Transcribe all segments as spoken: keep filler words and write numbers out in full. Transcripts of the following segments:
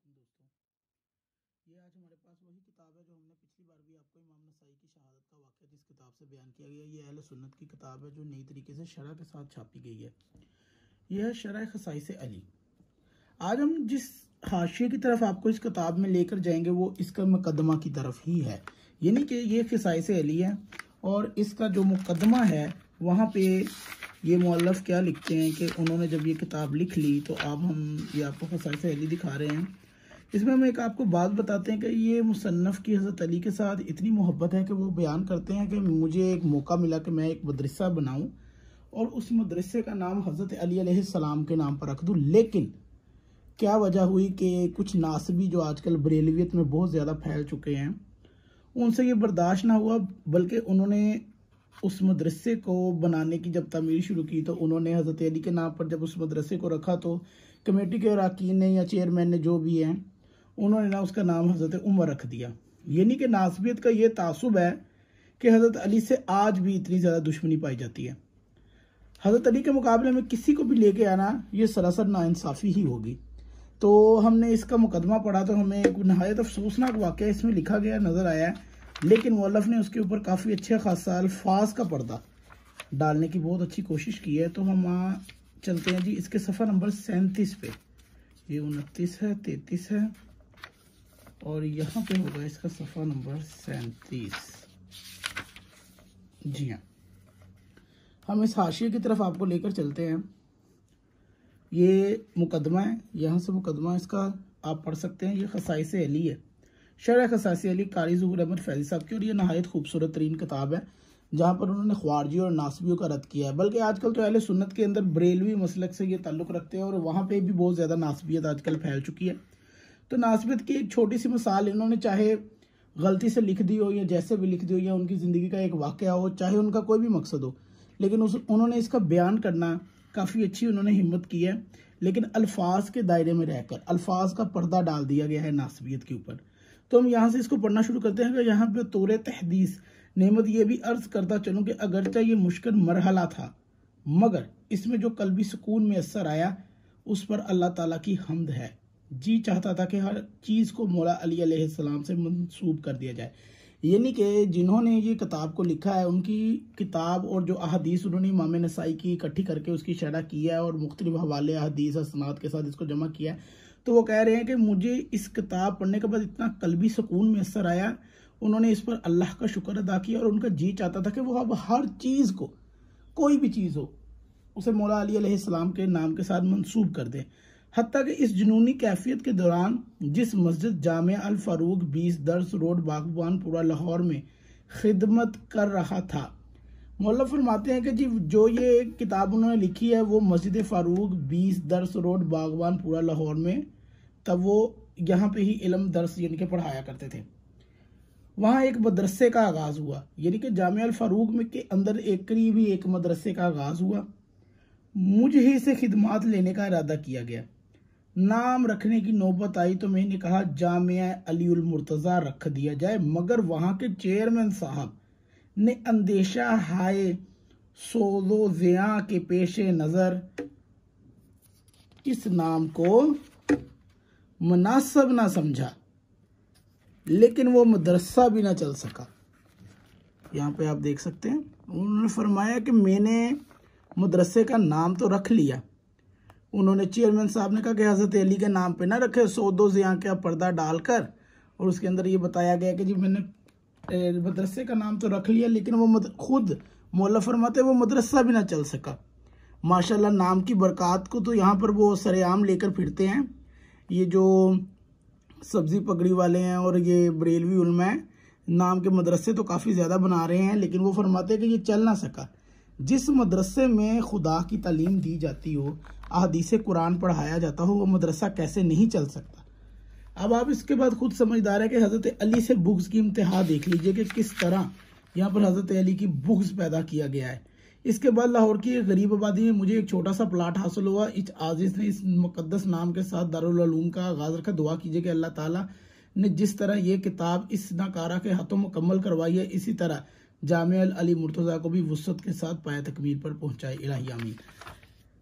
दोस्तों, ये आज हमारे पास वही किताब है जो हमने पिछली बार भी आपको इमाम नसाई की शहादत का वाक़या जिस किताब से बयान किया गया। ये अहले सुन्नत की किताब है जो नई तरीके से शरह के साथ छापी गई है। यह है शरह खसाइस अली। आज हम जिस हाशिए की तरफ आपको इस किताब में लेकर जाएंगे वो इसका मुकदमा की तरफ ही है, यानी कि ये खसाइस अली है और इसका जो मुकदमा है वहाँ पे ये मुअल्लिफ क्या लिखते हैं कि उन्होंने जब ये किताब लिख ली तो अब हम ये आपको खसाइस अली दिखा रहे हैं। इसमें हम एक आपको बात बताते हैं कि ये मुसन्नफ़ की हज़रत अली के साथ इतनी मोहब्बत है कि वो बयान करते हैं कि मुझे एक मौका मिला कि मैं एक मदरसा बनाऊं और उस मदरसे का नाम हज़रत अली अलैहिस्सलाम के नाम पर रख दूं। लेकिन क्या वजह हुई कि कुछ नासबी जो आजकल बरेलवियत में बहुत ज़्यादा फैल चुके हैं उनसे ये बर्दाश्त ना हुआ, बल्कि उन्होंने उस मदरसे को बनाने की जब तमीर शुरू की तो उन्होंने हज़रत अली के नाम पर जब उस मदरसे को रखा तो कमेटी के अरकान ने या चेयरमैन ने जो भी हैं उन्होंने ना उसका नाम हज़रत उमर रख दिया। यानी कि नासबियत का ये तासुब है कि हज़रत अली से आज भी इतनी ज़्यादा दुश्मनी पाई जाती है। हज़रत अली के मुकाबले में किसी को भी लेके आना ये सरासर नाइंसाफ़ी ही होगी। तो हमने इसका मुकदमा पढ़ा तो हमें एक नहायत अफसोसनाक वाक़या इसमें लिखा गया नज़र आया है, लेकिन मुअल्लिफ ने उसके ऊपर काफ़ी अच्छे खासा अल्फाज का पर्दा डालने की बहुत अच्छी कोशिश की है। तो हम वहाँ चलते हैं जी, इसके सफ़ा नंबर सैंतीस पे, ये उनतीस है, तैंतीस है और यहाँ पे होगा इसका सफ़ा नंबर सैंतीस। जी हाँ, हम इस हाशिए की तरफ आपको लेकर चलते हैं। ये मुकदमा है, यहाँ से मुकदमा इसका आप पढ़ सकते हैं। ये खसाइस अली है, शरह खसाइस अली कारी ज़ुहूर अहमद फैज़ी साहब की, और ये नहायत खूबसूरत तरीन किताब है जहाँ पर उन्होंने ख्वारजी और नासबियों का रद्द किया है। बल्कि आजकल तो अहले सुन्नत के अंदर बरेलवी मसलक से ये ताल्लुक़ रखते हैं और वहाँ पे भी बहुत ज़्यादा नासबियत आजकल फैल चुकी है। तो नासबियत की एक छोटी सी मिसाल इन्होंने चाहे गलती से लिख दी हो या जैसे भी लिख दी हो या उनकी ज़िंदगी का एक वाक़या हो, चाहे उनका कोई भी मकसद हो, लेकिन उस उन्होंने इसका बयान करना काफ़ी अच्छी उन्होंने हिम्मत की है। लेकिन अल्फाज के दायरे में रहकर अल्फाज का पर्दा डाल दिया गया है नासबियत के ऊपर। तो हम यहाँ से इसको पढ़ना शुरू करते हैं कि यहाँ पे तौरे तहदीस नेमत ये भी अर्ज करता चलूँ कि अगरचे ये मुश्किल मरहला था मगर इसमें जो कल्बी सुकून में असर आया उस पर अल्लाह ताला की हम्द है। जी चाहता था कि हर चीज़ को मौला अली अलैहिस्सलाम से मंसूब कर दिया जाए। यानी कि जिन्होंने ये किताब को लिखा है उनकी किताब और जो अहदीस उन्होंने इमाम नसाई की इकट्ठी करके उसकी शरह किया है और मुख्तलिफ हवाले अहदीस असनाद के साथ इसको जमा किया है। तो वो कह रहे हैं कि मुझे इस किताब पढ़ने के बाद इतना कल्बी सुकून में असर आया, उन्होंने इस पर अल्लाह का शुक्र अदा किया और उनका जी चाहता था कि वो अब हर चीज़ को, कोई भी चीज़ हो, उसे मौला अली अलैहिस्सलाम के नाम के साथ मंसूब कर दें। हत्ता कि इस जुनूनी कैफियत के दौरान जिस मस्जिद जामिया अल फारूक बीस दर्स रोड बागबानपुरा लाहौर में खिदमत कर रहा था, मुअल्लिफ फरमाते हैं कि जी जो ये किताब उन्होंने लिखी है वो मस्जिद फारूक बीस दर्स रोड बागबानपुरा लाहौर में, तब वो यहाँ पे ही इल्म दर्स यानी कि पढ़ाया करते थे। वहाँ एक मदरसे का आगाज़ हुआ, यानी कि जामिया अल फारूक में के अंदर एक करीब ही एक मदरसे का आगाज़ हुआ। मुझे ही से खिदमात लेने का इरादा किया गया। नाम रखने की नौबत आई तो मैंने कहा जामिया अलीउल मुर्तज़ा रख दिया जाए, मगर वहाँ के चेयरमैन साहब ने अंदेशा हाय सोदो ज़िया के पेश नज़र इस नाम को मुनासिब ना समझा, लेकिन वो मदरसा भी ना चल सका। यहाँ पे आप देख सकते हैं उन्होंने फरमाया कि मैंने मदरसे का नाम तो रख लिया। उन्होंने चेयरमैन साहब ने कहा कि हज़रत अली के नाम पे ना रखे, सौदो ज़िया का पर्दा डालकर, और उसके अंदर ये बताया गया कि जी मैंने मदरसे का नाम तो रख लिया लेकिन वो मद, खुद मौला फरमाते वो मदरसा भी ना चल सका। माशाल्लाह नाम की बरक़ात को तो यहाँ पर वो सरेआम लेकर फिरते हैं। ये जो सब्ज़ी पगड़ी वाले हैं और ये बरेलवी उलमा है, नाम के मदरसे तो काफ़ी ज़्यादा बना रहे हैं, लेकिन वो फरमाते हैं कि ये चल ना सका। जिस मदरसे में खुदा की तालीम दी जाती हो, अहदीस कुरान पढ़ाया जाता हो, वो मदरसा कैसे नहीं चल सकता। अब आप इसके बाद खुद समझदार है कि हज़रत अली से बुग़्ज़ की इंतहा देख लीजिए कि किस तरह यहाँ पर हज़रत अली की बुग़्ज़ पैदा किया गया है। इसके बाद लाहौर की एक गरीब आबादी में मुझे एक छोटा सा प्लाट हासिल हुआ। इस आजिज़ ने इस मुक़द्दस नाम के साथ दारुल उलूम का आगाज़ रखा। दुआ कीजिए कि अल्लाह ताला ने जिस तरह ये किताब इस नाकारा के हाथों मुकम्मल करवाई है, इसी तरह जामिया अली मुर्तज़ा को भी वुसअत के साथ पाया तकमील पर पहुँचाए। इलाही आमीन।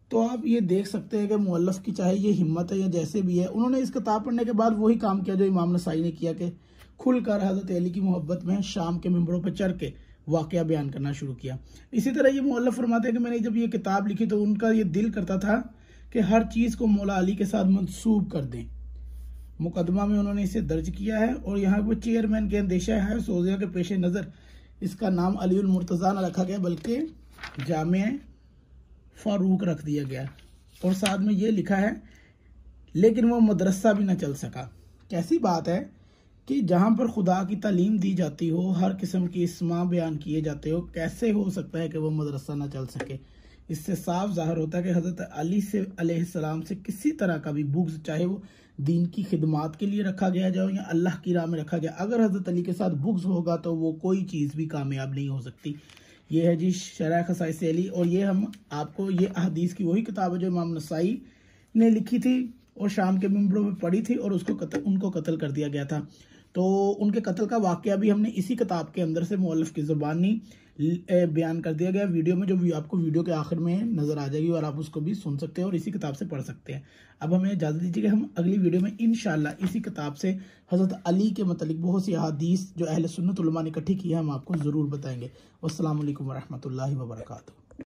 तो आप ये देख सकते हैं कि मुअल्लिफ की चाहे ये हिम्मत है या जैसे भी है, उन्होंने इस किताब पढ़ने के बाद वही काम किया जो इमाम नसाई ने किया कि खुलकर हज़रत अली की मोहब्बत में शाम के मिंबरों पर चढ़ के वाक़या बयान करना शुरू किया। इसी तरह ये मुअल्लिफ फरमाते हैं कि मैंने जब ये किताब लिखी तो उनका ये दिल करता था कि हर चीज़ को मौला अली के साथ मंसूब कर दें। मुकदमा में उन्होंने इसे दर्ज किया है और यहाँ पर चेयरमैन के अंदेशा है सोजिया के पेश नज़र इसका नाम अली उल मुर्तज़ा न रखा गया बल्कि जामिया फारूक रख दिया गया। और साथ में ये लिखा है लेकिन वो मदरसा भी ना चल सका। कैसी बात है कि जहाँ पर खुदा की तालीम दी जाती हो, हर किस्म की इस्मा बयान किए जाते हो, कैसे हो सकता है कि वो मदरसा ना चल सके। इससे साफ ज़ाहिर होता है कि हज़रत अली से अलैहिस्सलाम से किसी तरह का भी बुग़्ज़, चाहे वो दीन की खिदमात के लिए रखा गया जाए या अल्लाह की राह में रखा गया, अगर हज़रत अली के साथ बुग़्ज़ होगा तो वो कोई चीज़ भी कामयाब नहीं हो सकती। ये है जी शरह खसाइस अली। और ये हम आपको ये अहदीस की वही किताब है जो इमाम नसाई ने लिखी थी और शाम के मिंबरों में पढ़ी थी और उसको कत्ल उनको कत्ल कर दिया गया था। तो उनके कत्ल का वाक़या भी हमने इसी किताब के अंदर से मुअल्लिफ की ज़ुबानी बयान कर दिया गया वीडियो में, जो आपको वीडियो के आखिर में नज़र आ जाएगी और आप उसको भी सुन सकते हैं और इसी किताब से पढ़ सकते हैं। अब हमें इजाज़त दीजिए कि हम अगली वीडियो में इंशाअल्लाह इसी किताब से हज़रत अली के मतलब बहुत सी अहादीस जो अहले सुन्नत उलमा ने इकट्ठी की है हम आपको ज़रूर बताएंगे। वस्सलामु अलैकुम वरहमतुल्लाहि वबरकातुहू।